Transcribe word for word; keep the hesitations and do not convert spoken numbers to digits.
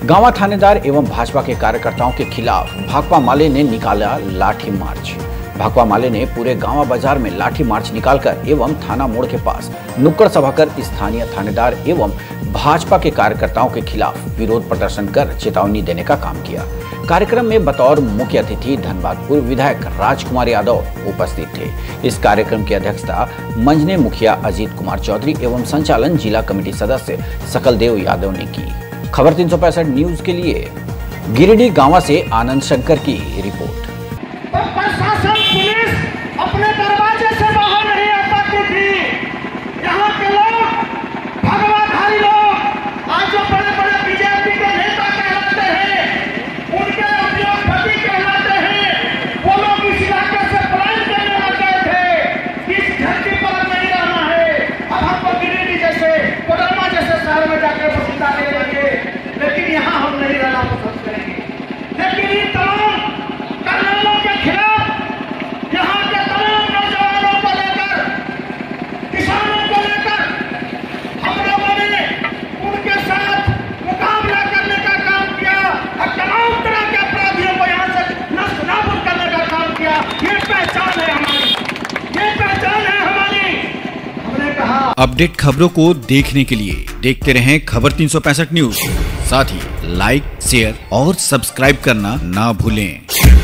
गांवा थानेदार एवं भाजपा के कार्यकर्ताओं के खिलाफ भाकपा माले ने निकाला लाठी मार्च। भाकपा माले ने पूरे गांवा बाजार में लाठी मार्च निकालकर एवं थाना मोड़ के पास नुक्कड़ सभा कर स्थानीय थानेदार एवं भाजपा के कार्यकर्ताओं के खिलाफ विरोध प्रदर्शन कर चेतावनी देने का काम किया। कार्यक्रम में बतौर मुख्य अतिथि धनबाद पूर्व विधायक राजकुमार यादव उपस्थित थे। इस कार्यक्रम की अध्यक्षता मंझने मुखिया अजीत कुमार चौधरी एवं संचालन जिला कमेटी सदस्य सकलदेव यादव ने की। खबर तीन सौ पैंसठ न्यूज के लिए गिरिडीह गांवा से आनंद शंकर की रिपोर्ट। प्रशासन पुलिस अपने दरवाजे से बाहर नहीं आ पाती थी। यहाँ के लोग भगवाधारी लोग आज जो बड़े बड़े बीजेपी के नेता कहलाते हैं, उनके उद्योगपति कहलाते हैं, वो लोग इस इलाके से पलायन करने लग गए थे। इस धरती पर नहीं रहना है। अब हमको गिरिडीह जैसे कोडरमा जैसे शहर में जाकर बसिंदा देने लगे, लेकिन यहाँ हम नहीं रहना पसंद करेंगे। लेकिन इन तमाम करनेलों के खिलाफ यहाँ के तमाम नौजवानों को लेकर, किसानों को लेकर हम लोगों ने उनके साथ मुकाबला करने का काम किया और तमाम तरह के अपराधियों को यहाँ से नष्ट नाबूद करने का काम किया। ये पहचान है हमारी, ये पहचान है हमारी। हमने कहा अपडेट खबरों को देखने के लिए देखते रहें खबर तीन सौ पैंसठ न्यूज। साथ ही लाइक, शेयर और सब्सक्राइब करना ना भूलें।